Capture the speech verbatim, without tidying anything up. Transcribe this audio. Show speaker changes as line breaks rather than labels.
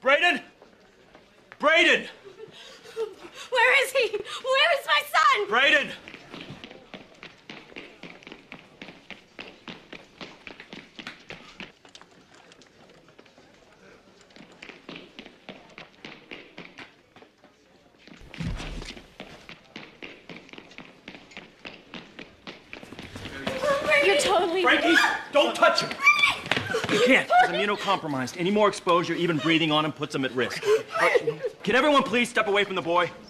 Braden! Braden!
Where is he? Where is my son?
Braden!
You're totally...
Frankie, don't touch him! You can't. He's immunocompromised. Any more exposure, even breathing on him, puts him at risk. Uh, can everyone please step away from the boy?